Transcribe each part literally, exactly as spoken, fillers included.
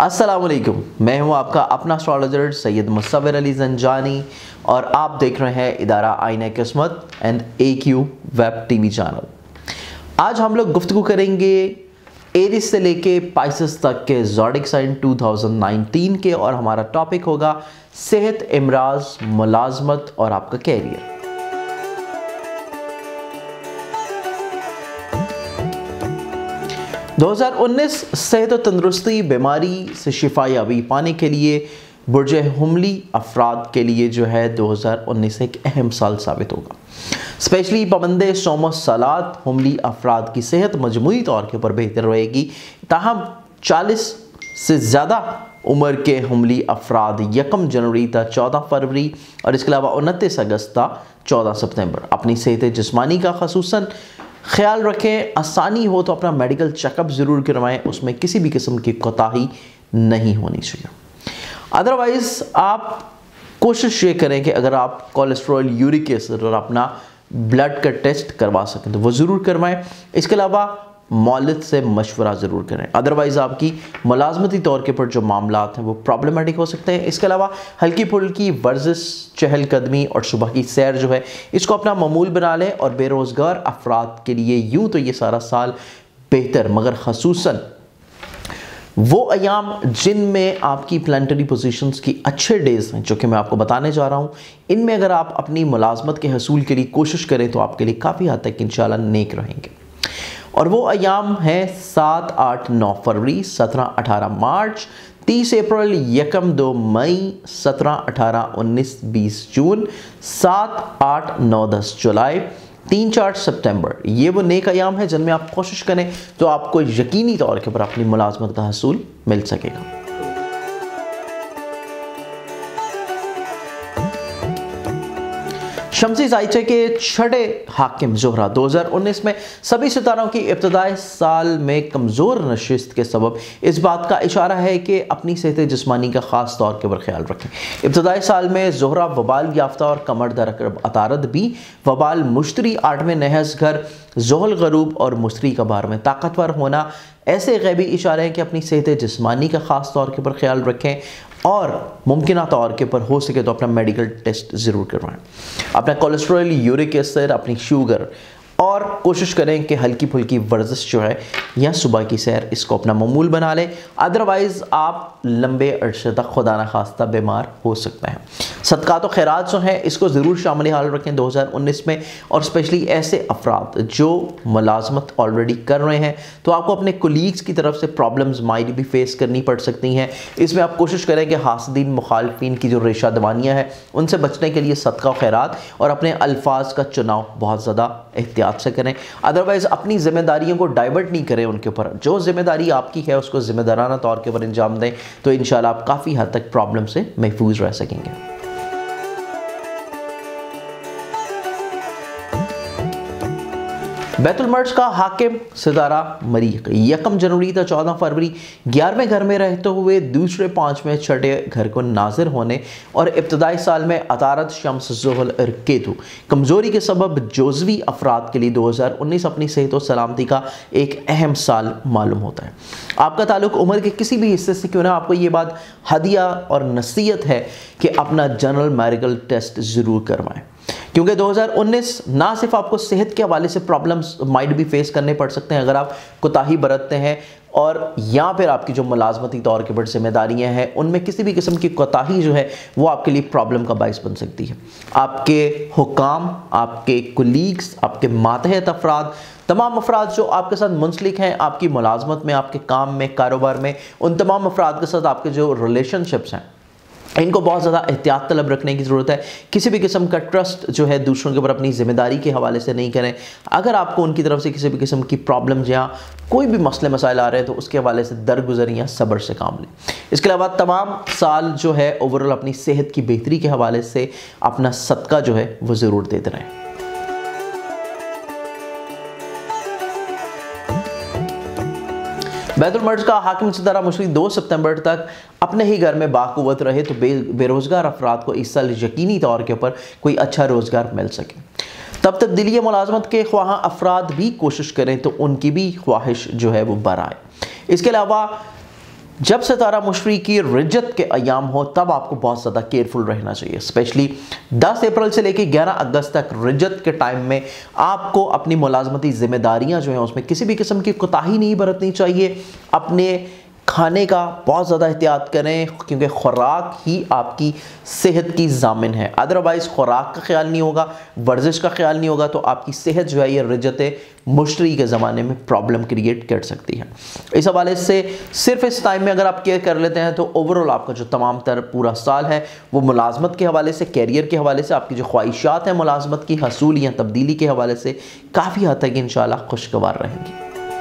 अस्सलामुअलैकुम, मैं हूं आपका अपना एस्ट्रोलॉजर सैयद मुसव्विर अली ज़ंजानी और आप देख रहे हैं Idara Aaine Kismat and A Q web TV channel. आज हम लोग गुफ्तगू करेंगे एरिस से लेके पाइसेस तक के ज़ोडिक साइन दो हज़ार उन्नीस के, और हमारा टॉपिक होगा सेहत, इमराज, मुलाजमत और आपका कैरियर। दो हज़ार उन्नीस सेहत और तंदुरुस्ती, बीमारी से शिफा याबी पाने के लिए बुर्ज हुमली अफराद के लिए जो है दो हज़ार उन्नीस एक अहम साल साबित होगा। स्पेशली पाबंदे सोम सलात हुमली अफराद की सेहत मजमूई तौर के ऊपर बेहतर रहेगी। ताहम चालीस से ज़्यादा उम्र के हुमली अफराद यकम जनवरी तक चौदह फरवरी और इसके अलावा उनतीस अगस्त तक चौदह सितंबर अपनी सेहत जिस्मानी का खसूसन ख्याल रखें। आसानी हो तो अपना मेडिकल चेकअप ज़रूर करवाएं, उसमें किसी भी किस्म की कोताही नहीं होनी चाहिए। अदरवाइज़ आप कोशिश ये करें कि अगर आप कोलेस्ट्रॉल, यूरिक एसिड और अपना ब्लड का टेस्ट करवा सकें तो वो ज़रूर करवाएं। इसके अलावा मौलिद से मशवरा ज़रूर करें, अदरवाइज़ आपकी मुलाजमती तौर के पर जो मामलात हैं वो प्रॉब्लमेटिक हो सकते हैं। इसके अलावा हल्की फुल्की वर्जिश, चहलकदमी और सुबह की सैर जो है इसको अपना मामूल बना लें। और बेरोज़गार अफराद के लिए यूँ तो ये सारा साल बेहतर, मगर खसूसन वो अयाम जिनमें आपकी प्लानिटरी पोजीशंस की अच्छे डेज हैं जो कि मैं आपको बताने जा रहा हूँ, इनमें अगर आप अपनी मुलाजमत के हसूल के लिए कोशिश करें तो आपके लिए काफ़ी हद तक इंशाल्लाह नेक रहेंगे। और वो अयाम हैं सात आठ नौ फरवरी, सत्रह अठारह मार्च, तीस अप्रैल, यकम दो मई, सत्रह अठारह उन्नीस बीस जून, सात आठ नौ दस जुलाई, तीन चार सितंबर। ये वो नेक अयाम है जिनमें आप कोशिश करें तो आपको यकीनी तौर के ऊपर अपनी मुलाजमत का हसूल मिल सकेगा। शमसी ज़ाइचे के छठे हाकिम ज़ोहरा दो हज़ार उन्नीस में सभी सितारों की इब्तदाई साल में कमज़ोर नशिस्त के सबब इस बात का इशारा है कि अपनी सेहत जिस्मानी का ख़ास तौर के ऊपर ख्याल रखें। इब्तदाई साल में ज़ोहरा वबाल याफ्ता और कमर दरकब अतारद भी वबाल मुश्तरी, आठवें नहज घर, ज़ोहल गरूब और मुश्तरी का बार में ताकतवर होना ऐसे गैबी इशारे हैं कि अपनी सेहत जिस्मानी का ख़ास तौर के ऊपर ख्याल रखें और मुमकिन तौर के ऊपर हो सके तो अपना मेडिकल टेस्ट ज़रूर करवाएं। अपना कोलेस्ट्रॉल, यूरिक एसिड, अपनी शुगर और कोशिश करें कि हल्की फुल्की वर्जिश जो है या सुबह की सैर इसको अपना मामूल बना लें। अदरवाइज़ आप लंबे अरसे तक खुदा न खास्ता बीमार हो सकते हैं। सदक़ात व खैरात जो हैं इसको ज़रूर शामिल हाल रखें दो हज़ार उन्नीस में, और स्पेशली ऐसे अफराद जो मुलाजमत ऑलरेडी कर रहे हैं तो आपको अपने कोलीग्स की तरफ से प्रॉब्लम्स माइट भी फेस करनी पड़ सकती हैं। इसमें आप कोशिश करें कि हासदीन, मुखालफिन की जो रेशा दवानियाँ हैं उनसे बचने के लिए सदका व खैरात और अपने अल्फाज का चुनाव बहुत ज़्यादा एहतियात से करें। अदरवाइज़ अपनी जिम्मेदारियों को डाइवर्ट नहीं करें उनके ऊपर, जो जिम्मेदारी आपकी है उसको जिम्मेदाराना तौर के ऊपर अंजाम दें तो इंशाल्लाह आप काफ़ी हद तक प्रॉब्लम से महफूज रह सकेंगे। बैतुल मर्ज का हाकिम सितारा मरीख यकम जनवरी तक चौदह फरवरी ग्यारहवें घर में रहते हुए दूसरे, पाँचवें, छठे घर को नाजिर होने और इब्तदाई साल में अतारत, शम्स, ज़ुहल और केतु कमज़ोरी के सबब जोजवी अफराद के लिए दो हज़ार उन्नीस अपनी सेहत और सलामती का एक अहम साल मालूम होता है। आपका ताल्लुक उम्र के किसी भी हिस्से से क्यों ना, आपको ये बात हदिया और नसीहत है कि अपना जनरल मेडिकल टेस्ट ज़रूर करवाएं, क्योंकि दो हज़ार उन्नीस ना सिर्फ आपको सेहत के हवाले से प्रॉब्लम्स माइट भी फेस करने पड़ सकते हैं अगर आप कोताही बरतते हैं, और या फिर आपकी जो मुलाजमती तौर के ऊपर जिम्मेदारियां हैं उनमें किसी भी किस्म की कोताही जो है वो आपके लिए प्रॉब्लम का बाइस बन सकती है। आपके हुकाम, आपके कुलीग्स, आपके मातहत अफराद, तमाम अफराद जो आपके साथ मुंसलिक हैं आपकी मुलाजमत में, आपके काम में, कारोबार में, उन तमाम अफराद के साथ आपके जो रिलेशनशिप्स हैं इनको बहुत ज़्यादा एहतियात तलब रखने की ज़रूरत है। किसी भी किस्म का ट्रस्ट जो है दूसरों के ऊपर अपनी जिम्मेदारी के हवाले से नहीं करें। अगर आपको उनकी तरफ से किसी भी किस्म की प्रॉब्लम या कोई भी मसले मसाइल आ रहे हैं तो उसके हवाले से दरगुजर या सब्र से काम लें। इसके अलावा तमाम साल जो है ओवरऑल अपनी सेहत की बेहतरी के हवाले से अपना सदका जो है वो ज़रूर देते रहें। बैतुल मर्ज का हाकिम सितारा मुश्किल दो सितंबर तक अपने ही घर में बाक़ुव्वत रहे तो बे बेरोज़गार अफराद को इस साल यकीनी तौर के ऊपर कोई अच्छा रोज़गार मिल सके। तब तब्दीली मुलाजमत के ख्वाह अफराद भी कोशिश करें तो उनकी भी ख्वाहिश जो है वो बढ़ाए। इसके अलावा जब सितारा मुश्तरी की रिजत के अयाम हो तब आपको बहुत ज़्यादा केयरफुल रहना चाहिए। स्पेशली दस अप्रैल से लेकर ग्यारह अगस्त तक रिजत के टाइम में आपको अपनी मुलाजमती जिम्मेदारियां जो हैं उसमें किसी भी किस्म की कोताही नहीं बरतनी चाहिए। अपने खाने का बहुत ज़्यादा एहतियात करें क्योंकि खुराक ही आपकी सेहत की जामिन है। अदरवाइज़ खुराक का ख्याल नहीं होगा, वर्जिश का ख्याल नहीं होगा तो आपकी सेहत जो है ये रिजत मुश्तरी के ज़माने में प्रॉब्लम क्रिएट कर सकती है। इस हवाले से सिर्फ इस टाइम में अगर आप केयर कर लेते हैं तो ओवरऑल आपका जो तमाम तर पूरा साल है वो मुलाजमत के हवाले से, कैरियर के हवाले से, आपकी जो ख्वाहिशात हैं मुलाजमत की हसूल या तब्दीली के हवाले से काफ़ी हद तक इंशाल्लाह खुशगवार रहेंगी।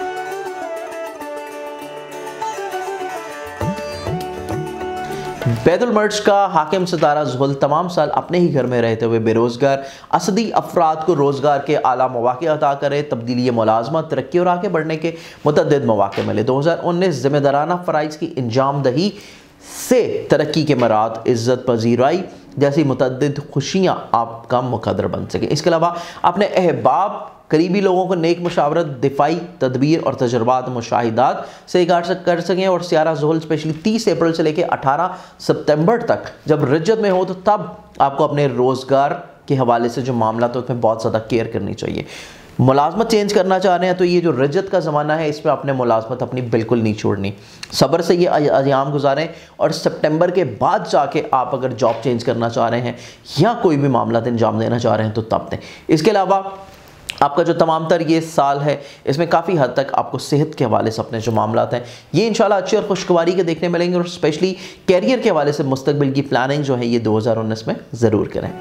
बैतुल मर्ज का हाकिम सितारा ज़ुहल तमाम साल अपने ही घर में रहते हुए बेरोज़गार असदी अफराद को रोज़गार के आला मौक़े अता करे, तब्दीली मुलाजमत, तरक्की और आगे बढ़ने के मुतअद्दिद मौक़े मिले। दो हज़ार उन्नीस ज़िम्मेदाराना फ़राइज़ की इंजाम दही से तरक्की के मराद, इज़्ज़त पजीराई जैसी मुतअद्दिद खुशियाँ आपका मुकद्दर बन सकें। इसके अलावा अपने अहबाब करीबी लोगों को नेक मशावरत, दिफाई तदबीर और तजर्बात मुशाहिदात से इगार कर सकें। और सियारा ज़ुहल स्पेशली तीस अप्रैल से लेकर अठारह सितंबर तक जब रिजत में हो तो तब आपको अपने रोज़गार के हवाले से जो मामला तो उसमें बहुत ज़्यादा केयर करनी चाहिए। मुलाजमत चेंज करना चाह रहे हैं तो ये जो रिजत का ज़माना है इसमें आपने मुलाजमत अपनी बिल्कुल नहीं छोड़नी, सब्र से ये अयाम गुजारें और सितंबर के बाद जाके आप अगर जॉब चेंज करना चाह रहे हैं या कोई भी मामला अंजाम देना चाह रहे हैं तो तब दें। इसके अलावा आपका जो तमाम तर ये साल है इसमें काफ़ी हद तक आपको सेहत के हवाले से अपने जो मामला हैं ये इंशाल्लाह अच्छी और खुशगवारी के देखने मिलेंगे। और स्पेशली कैरियर के हवाले से मुस्तकबिल की प्लानिंग जो है ये दो हज़ार उन्नीस में ज़रूर करें।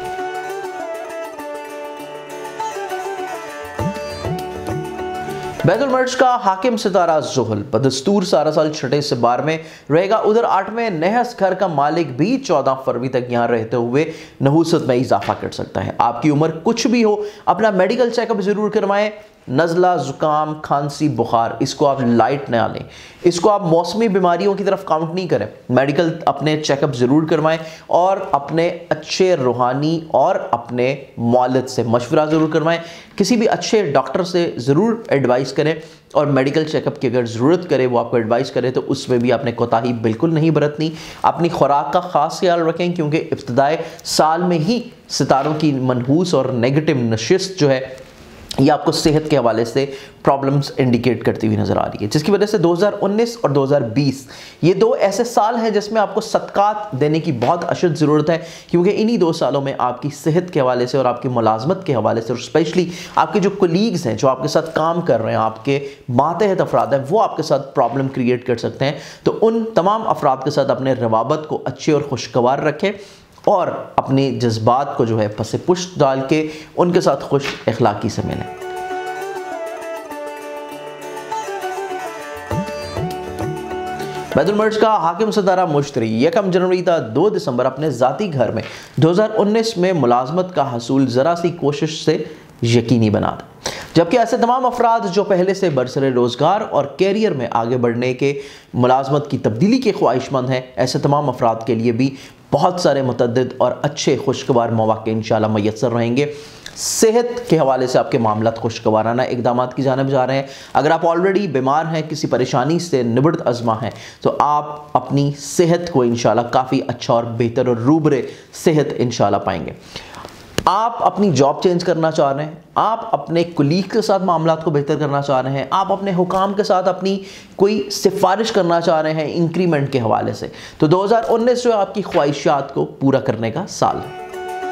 बैतुल मर्ज का हाकिम सितारा ज़ुहल बदस्तूर सारा साल छठे से बारहवें रहेगा। उधर आठवें नहस घर का मालिक भी चौदह फरवरी तक यहाँ रहते हुए नहूसत में इजाफा कर सकता है। आपकी उम्र कुछ भी हो अपना मेडिकल चेकअप ज़रूर करवाएं। नज़ला, ज़ुकाम, खांसी, बुखार इसको आप लाइट ना लें, इसको आप मौसमी बीमारियों की तरफ काउंट नहीं करें। मेडिकल अपने चेकअप ज़रूर करवाएं और अपने अच्छे रूहानी और अपने मौलद से मशवरा ज़रूर करवाएं। किसी भी अच्छे डॉक्टर से ज़रूर एडवाइस करें और मेडिकल चेकअप की अगर ज़रूरत करे वो आपको एडवाइस करे तो उसमें भी आपने कोताही बिल्कुल नहीं बरतनी। अपनी खुराक का ख़ास ख्याल रखें क्योंकि इब्तिदाई साल में ही सितारों की मनहूस और नेगेटिव नशिस्त जो है ये आपको सेहत के हवाले से प्रॉब्लम्स इंडिकेट करती हुई नज़र आ रही है, जिसकी वजह से दो हज़ार उन्नीस और दो हज़ार बीस ये दो ऐसे साल हैं जिसमें आपको सदकात देने की बहुत अशद ज़रूरत है क्योंकि इन्हीं दो सालों में आपकी सेहत के हवाले से और आपकी मुलाजमत के हवाले से और स्पेशली आपके जो कोलीग्स हैं जो आपके साथ काम कर रहे हैं, आपके मातहत अफराद हैं, वो आपके साथ प्रॉब्लम क्रिएट कर सकते हैं। तो उन तमाम अफराद के साथ अपने रवाबत को अच्छे और खुशगवार रखें और अपने जज्बात को जो है पसे पुष्ट डाल के उनके साथ खुश अखलाकी से मिलें। बैतुल मर्ज का हाकिम सितारा मुश्तरी यकम जनवरी था दो दिसंबर अपने ज़ाती घर में दो हज़ार उन्नीस में मुलाजमत का हसूल ज़रा सी कोशिश से यकीनी बना था। जबकि ऐसे तमाम अफराद जो पहले से बरसरे रोज़गार और कैरियर में आगे बढ़ने के मुलाजमत की तब्दीली के ख्वाहिशमंद हैं, ऐसे तमाम अफराद के लिए भी बहुत सारे मुतअद्दिद और अच्छे खुशगवार मौक़े इंशाल्लाह मयस्सर रहेंगे। सेहत के हवाले से आपके मामला खुशगवाराना इकदाम की जानिब जा रहे हैं। अगर आप ऑलरेडी बीमार हैं, किसी परेशानी से निबड़त अज़मा हैं तो आप अपनी सेहत को इंशाल्लाह काफ़ी अच्छा और बेहतर और रूबरे सेहत इंशाल्लाह पाएंगे। आप अपनी जॉब चेंज करना चाह रहे हैं, आप अपने कुलीग के साथ मामलात को बेहतर करना चाह रहे हैं, आप अपने हुकाम के साथ अपनी कोई सिफारिश करना चाह रहे हैं इंक्रीमेंट के हवाले से, तो दो हज़ार उन्नीस जो आपकी ख्वाहिशात को पूरा करने का साल है।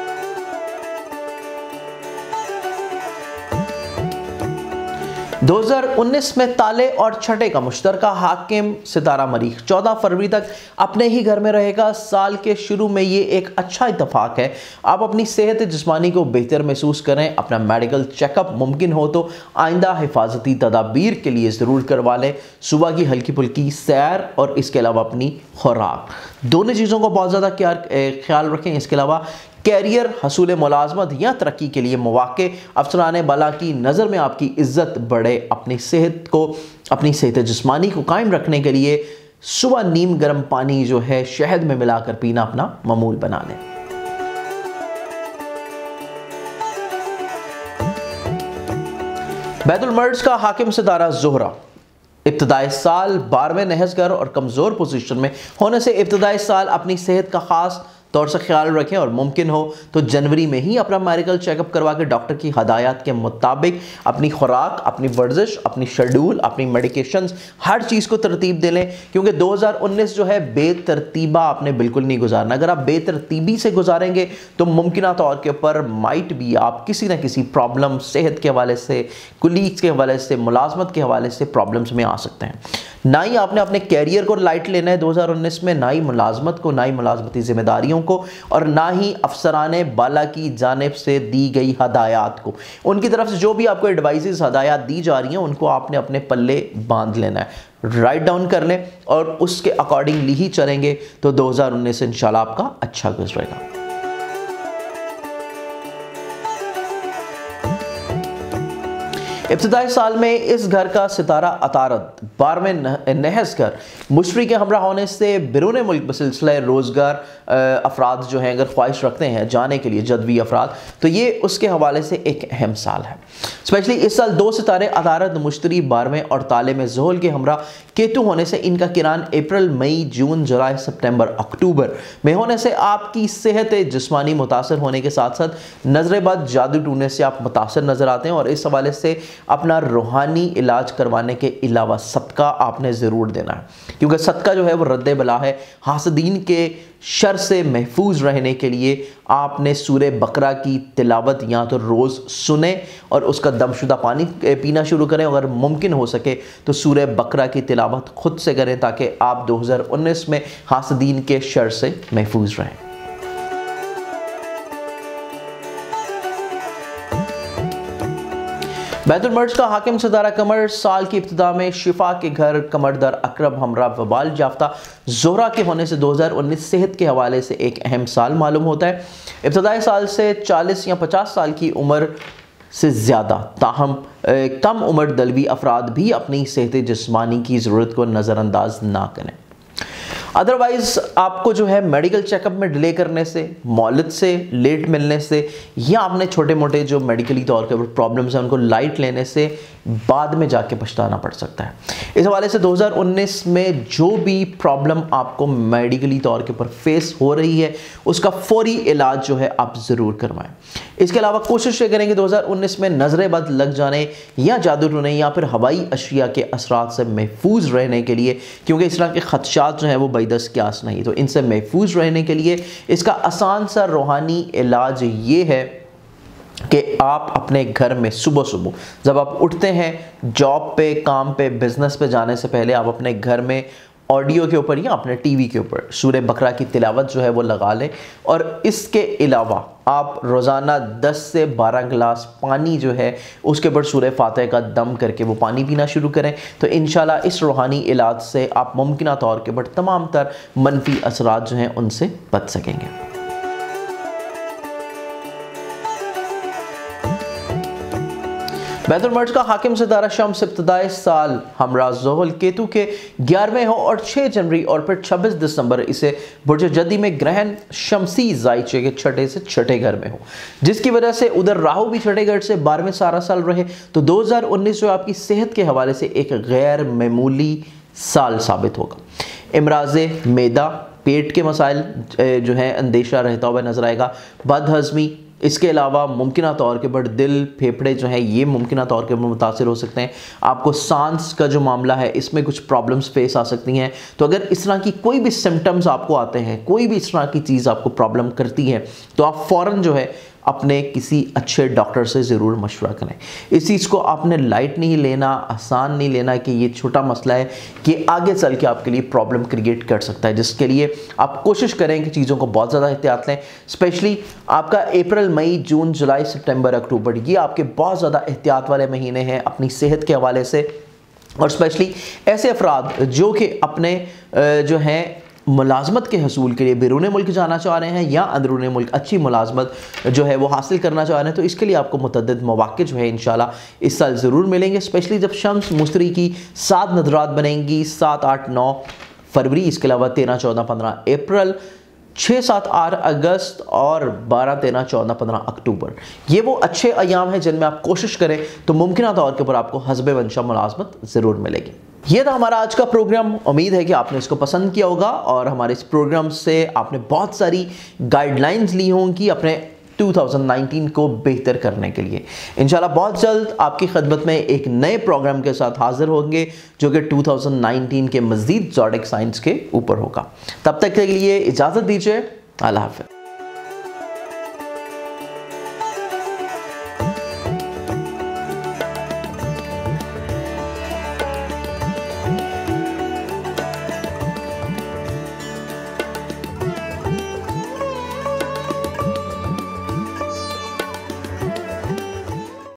दो हज़ार उन्नीस में ताले और छठे का मुश्तरका हाकिम सितारा मरीख चौदह फरवरी तक अपने ही घर में रहेगा। साल के शुरू में ये एक अच्छा इत्तफाक है। आप अपनी सेहत जिस्मानी को बेहतर महसूस करें, अपना मेडिकल चेकअप मुमकिन हो तो आइंदा हिफाजती तदाबीर के लिए ज़रूर करवा लें। सुबह की हल्की फुल्की सैर और इसके अलावा अपनी खुराक दोनों चीज़ों को बहुत ज़्यादा ख्याल रखें। इसके अलावा कैरियर, हसूल मुलाजमत या तरक्की के लिए मौक़े, अफसरान बला की नज़र में आपकी इज़्ज़त बढ़े। अपनी सेहत को अपनी सेहत जिस्मानी को कायम रखने के लिए सुबह नीम गर्म पानी जो है शहद में मिलाकर पीना अपना मामूल बना लें। बैतुल मर्ज का हाकिम सितारा ज़ोहरा इब्तदाई साल बारहवें नहसगर और कमज़ोर पोजीशन में होने से इब्तदाई साल अपनी सेहत का ख़ास तौर से ख्याल रखें और मुमकिन हो तो जनवरी में ही अपना मेडिकल चेकअप करवा के डॉक्टर की हदायत के मुताबिक अपनी खुराक, अपनी वर्जिश, अपनी शेड्यूल, अपनी मेडिकेशंस, हर चीज़ को तरतीब दे लें, क्योंकि दो हज़ार उन्नीस जो है बेतरतीबा आपने बिल्कुल नहीं गुजारना। अगर आप बेतरतीबी से गुजारेंगे तो मुमकिन तौर के ऊपर माइट भी आप किसी ना किसी प्रॉब्लम, सेहत के हवाले से, कुलीग्स के हवाले से, मुलाजमत के हवाले से प्रॉब्लम्स में आ सकते हैं। ना ही आपने अपने कैरियर को लाइट लेना है दो हज़ार उन्नीस में, ना ही मुलाजमत को, ना ही मुलाजमती जिम्मेदारियों को, और ना ही अफसराने बाला की जानिब से दी गई हदायत को। उनकी तरफ से जो भी आपको एडवाइसेस, हदायत दी जा रही हैं, उनको आपने अपने पल्ले बांध लेना है, राइट डाउन कर लें और उसके अकॉर्डिंगली ही चलेंगे तो दो हज़ार उन्नीस इंशाल्लाह आपका अच्छा गुजरेगा। इब्तदाई साल में इस घर का सितारा अतारद बारहवें नहसगर मुश्तरी के हमरा होने से बिरून मुल्क बसिलसिला रोज़गार अफराद जो हैं अगर ख्वाहिश रखते हैं जाने के लिए, जदवी अफराद, तो ये उसके हवाले से एक अहम साल है। स्पेशली इस साल दो सितारे अतारद मुश्तरी बारहवें और ताले में ज़ोहल के हमरा केतु होने से इनका किरान अप्रैल, मई, जून, जुलाई, सितंबर, अक्टूबर में होने से आपकी सेहत जिस्मानी मुतासर होने के साथ साथ नजर बद, जादू टूने से आप मुतासर नजर आते हैं। और इस हवाले से अपना रूहानी इलाज करवाने के अलावा सदका आपने ज़रूर देना है, क्योंकि सदका जो है वो रद्द बला है। हासदीन के शर से महफूज रहने के लिए आपने सूरे बकरा की तिलावत या तो रोज़ सुने और उसका दमशुदा पानी पीना शुरू करें। अगर मुमकिन हो सके तो सूरे बकरा की तिलावत खुद से करें ताकि आप दो हज़ार उन्नीस में हासदीन के शर से महफूज रहें। बैतुल मर्ज का हाकिम सितारा कमर साल की इब्तिदा में शिफा के घर कमरदर अकरब हमरा वबाल याफ्ता जोहरा के होने से दो हज़ार उन्नीस सेहत के हवाले से एक अहम साल मालूम होता है। इब्तदाई साल से चालीस या पचास साल की उम्र से ज़्यादा ताहम कम उम्र दलवी अफराद भी अपनी सेहत जिस्मानी की ज़रूरत को नज़रअंदाज ना करें। अदरवाइज़ आपको जो है मेडिकल चेकअप में डिले करने से, मौलद से लेट मिलने से, या अपने छोटे मोटे जो मेडिकली तौर के प्रॉब्लम्स हैं उनको लाइट लेने से बाद में जाके पछताना पड़ सकता है। इस हवाले से दो हज़ार उन्नीस में जो भी प्रॉब्लम आपको मेडिकली तौर के ऊपर फेस हो रही है उसका फौरी इलाज जो है आप ज़रूर करवाएं। इसके अलावा कोशिश ये करेंगे दो हज़ार उन्नीस में नजर बद लग जाने या जादू टूने या फिर हवाई अशिया के असरात से महफूज रहने के लिए, क्योंकि इस तरह के खदशात जो हैं वो बेदस क्यास नहीं, तो इनसे महफूज रहने के लिए इसका आसान सा रूहानी इलाज ये है कि आप अपने घर में सुबह सुबह जब आप उठते हैं जॉब पे, काम पे, बिजनेस पे जाने से पहले आप अपने घर में ऑडियो के ऊपर या अपने टीवी के ऊपर सूरे बकरा की तिलावत जो है वो लगा लें। और इसके अलावा आप रोज़ाना दस से बारह गिलास पानी जो है उसके ऊपर सूरे फातिहा का दम करके वो पानी पीना शुरू करें, तो इंशाल्लाह इस रूहानी इलाज से आप मुमकिन तौर के ऊपर तमाम तर मनफी असरात जो हैं उनसे बच सकेंगे। बैतुल मर्ज का हाकिम सितारा शम्स इब्तदाई साल हमरा ज़ोहल केतु के ग्यारहवें हो और छः जनवरी और फिर छब्बीस दिसंबर इसे बुर्ज जदी में ग्रहण शमसी जायचे के छठे से छठे घर में हो, जिसकी वजह से उधर राहु भी छठे घर से बारहवें सारा साल रहे। तो दो हज़ार उन्नीस जो आपकी सेहत के हवाले से एक गैर मामूली साल साबित होगा। इमराज़े मैदा, पेट के मसाइल जो है अंदेशा रहता हुआ नजर आएगा, बदहज़मी, इसके अलावा मुमकिन तौर के ऊपर दिल, फेफड़े जो हैं ये मुमकिन तौर के ऊपर मुतासिर हो सकते हैं। आपको सांस का जो मामला है इसमें कुछ प्रॉब्लम्स फेस आ सकती हैं। तो अगर इस तरह की कोई भी सिम्टम्स आपको आते हैं, कोई भी इस तरह की चीज़ आपको प्रॉब्लम करती है, तो आप फ़ौरन जो है अपने किसी अच्छे डॉक्टर से ज़रूर मशवरा करें। इस चीज़ को आपने लाइट नहीं लेना, आसान नहीं लेना कि ये छोटा मसला है कि आगे चल के आपके लिए प्रॉब्लम क्रिएट कर सकता है, जिसके लिए आप कोशिश करें कि चीज़ों को बहुत ज़्यादा एहतियात लें। स्पेशली आपका अप्रैल, मई, जून, जुलाई, सितंबर, अक्टूबर ये आपके बहुत ज़्यादा एहतियात वाले महीने हैं अपनी सेहत के हवाले से। और स्पेशली ऐसे अफराद जो कि अपने जो हैं मुलाजमत के हसूल के लिए बैरून मुल्क जाना चाह रहे हैं या अंदरून मुल्क अच्छी मुलाजमत जो है वो हासिल करना चाह रहे हैं, तो इसके लिए आपको मुतअद्दिद मौक़े जो है इंशाल्लाह इस साल ज़रूर मिलेंगे। स्पेशली जब शम्स मुश्तरी की सात नज़रात बनेंगी, सात, आठ, नौ फरवरी, इसके अलावा तेरह, चौदह, पंद्रह अप्रैल, छः, सात, आठ अगस्त और बारह, तेरह, चौदह, पंद्रह अक्टूबर, ये वो अच्छे अयाम हैं जिनमें आप कोशिश करें तो मुमकिन तौर के ऊपर आपको हस्बे मंशा मुलाजमत ज़रूर मिलेगी। ये था हमारा आज का प्रोग्राम। उम्मीद है कि आपने इसको पसंद किया होगा और हमारे इस प्रोग्राम से आपने बहुत सारी गाइडलाइंस ली होंगी अपने दो हज़ार उन्नीस को बेहतर करने के लिए। इंशाल्लाह बहुत जल्द आपकी खिदमत में एक नए प्रोग्राम के साथ हाजिर होंगे जो कि दो हज़ार उन्नीस के मज़ीद ज़ोडिएक साइंस के ऊपर होगा। तब तक के लिए इजाज़त दीजिए। अल्लाह हाफ़िज़।